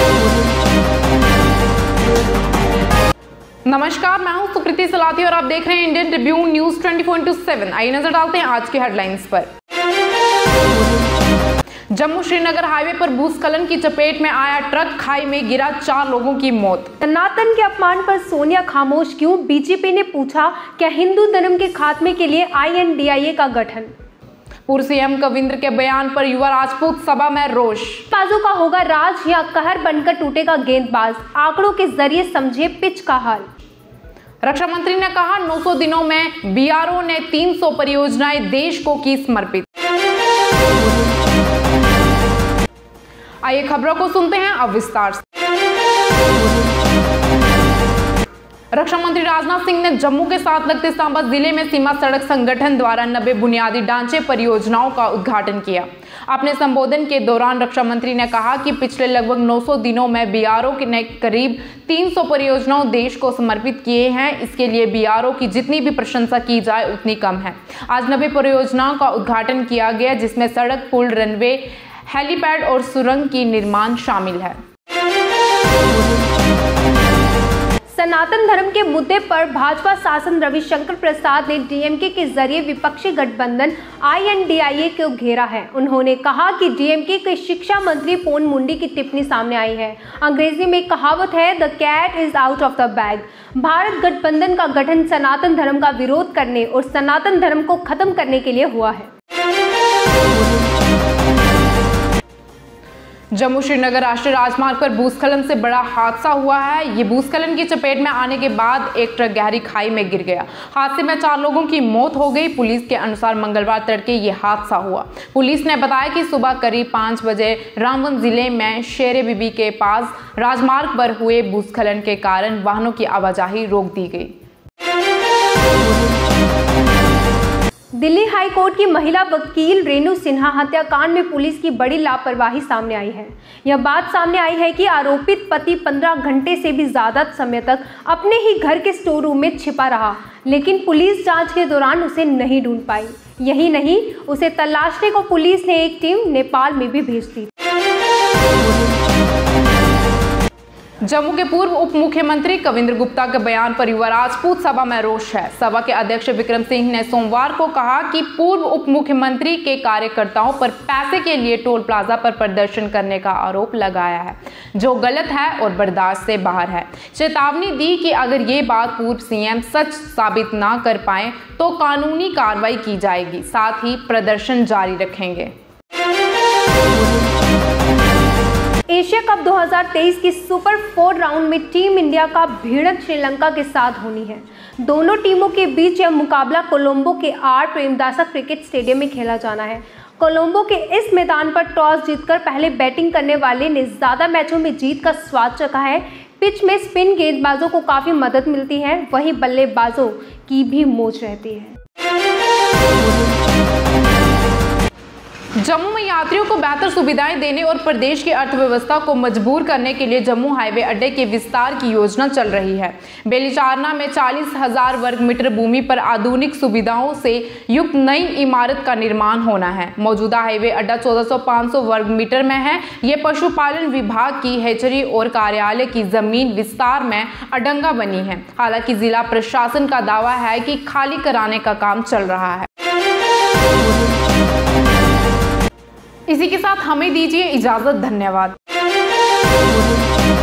नमस्कार, मैं हूं सुकृति सलाती और आप देख रहे हैं इंडियन ट्रिब्यून न्यूज 24/7। आइए नजर डालते हैं आज की हेडलाइंस पर। जम्मू श्रीनगर हाईवे पर भूस्खलन की चपेट में आया ट्रक, खाई में गिरा, 4 लोगों की मौत। सनातन के अपमान पर सोनिया खामोश क्यों? बीजेपी ने पूछा, क्या हिंदू धर्म के खात्मे के लिए INDIA का गठन? पूर्व CM कविंद्र के बयान पर युवा राजपूत सभा में रोष। बाजों का होगा राज या कहर बनकर टूटेगा गेंदबाज, आंकड़ों के जरिए समझे पिच का हाल। रक्षा मंत्री ने कहा 900 दिनों में BRO ने 300 परियोजनाएं देश को की समर्पित। आइए खबरों को सुनते हैं अब विस्तार से। रक्षा मंत्री राजनाथ सिंह ने जम्मू के साथ लगते सांबा जिले में सीमा सड़क संगठन द्वारा 90 बुनियादी ढांचे परियोजनाओं का उद्घाटन किया। अपने संबोधन के दौरान रक्षा मंत्री ने कहा कि पिछले लगभग 900 दिनों में BRO ने करीब 300 परियोजनाओं देश को समर्पित किए हैं। इसके लिए BRO की जितनी भी प्रशंसा की जाए उतनी कम है। आज 90 परियोजनाओं का उद्घाटन किया गया, जिसमें सड़क, पुल, रनवे, हेलीपैड और सुरंग की निर्माण शामिल है। सनातन धर्म के मुद्दे पर भाजपा सांसद रविशंकर प्रसाद ने DMK के जरिए विपक्षी गठबंधन INDIA को घेरा है। उन्होंने कहा कि DMK के शिक्षा मंत्री पोन मुंडी की टिप्पणी सामने आई है। अंग्रेजी में कहावत है, the cat is out of the bag. Bharat गठबंधन का गठन सनातन धर्म का विरोध करने और सनातन धर्म को खत्म करने के लिए हुआ है। जम्मू श्रीनगर राष्ट्रीय राजमार्ग पर भूस्खलन से बड़ा हादसा हुआ है। ये भूस्खलन की चपेट में आने के बाद एक ट्रक गहरी खाई में गिर गया। हादसे में 4 लोगों की मौत हो गई। पुलिस के अनुसार मंगलवार तड़के ये हादसा हुआ। पुलिस ने बताया कि सुबह करीब 5 बजे रामबन जिले में शेरे बीबी के पास राजमार्ग पर हुए भूस्खलन के कारण वाहनों की आवाजाही रोक दी गई। दिल्ली हाई कोर्ट की महिला वकील रेणु सिन्हा हत्याकांड में पुलिस की बड़ी लापरवाही सामने आई है। यह बात सामने आई है कि आरोपित पति 15 घंटे से भी ज्यादा समय तक अपने ही घर के स्टोर रूम में छिपा रहा, लेकिन पुलिस जांच के दौरान उसे नहीं ढूंढ पाई। यही नहीं, उसे तलाशने को पुलिस ने एक टीम नेपाल में भी भेज दी। जम्मू के पूर्व उप मुख्यमंत्री कविंद्र गुप्ता के बयान पर युवा राजपूत सभा में रोष है। सभा के अध्यक्ष विक्रम सिंह ने सोमवार को कहा कि पूर्व उप मुख्यमंत्री के कार्यकर्ताओं पर पैसे के लिए टोल प्लाजा पर प्रदर्शन करने का आरोप लगाया है, जो गलत है और बर्दाश्त से बाहर है। चेतावनी दी कि अगर ये बात पूर्व CM सच साबित ना कर पाए तो कानूनी कार्रवाई की जाएगी, साथ ही प्रदर्शन जारी रखेंगे। एशिया कप 2023 की सुपर 4 राउंड में टीम इंडिया का भिड़ंत श्रीलंका के साथ होनी है। दोनों टीमों के बीच यह मुकाबला कोलंबो के R प्रेमदासा क्रिकेट स्टेडियम में खेला जाना है। कोलंबो के इस मैदान पर टॉस जीतकर पहले बैटिंग करने वाले ने ज्यादा मैचों में जीत का स्वाद चखा है। पिच में स्पिन गेंदबाजों को काफी मदद मिलती है, वहीं बल्लेबाजों की भी मौज रहती है। जम्मू में यात्रियों को बेहतर सुविधाएं देने और प्रदेश की अर्थव्यवस्था को मजबूर करने के लिए जम्मू हाईवे अड्डे के विस्तार की योजना चल रही है। बेलीचारना में 40,000 वर्ग मीटर भूमि पर आधुनिक सुविधाओं से युक्त नई इमारत का निर्माण होना है। मौजूदा हाईवे अड्डा 1400-500 वर्ग मीटर में है। ये पशुपालन विभाग की हैचरी और कार्यालय की जमीन विस्तार में अडंगा बनी है। हालांकि जिला प्रशासन का दावा है कि खाली कराने का काम चल रहा है। इसी के साथ हमें दीजिए इजाजत। धन्यवाद।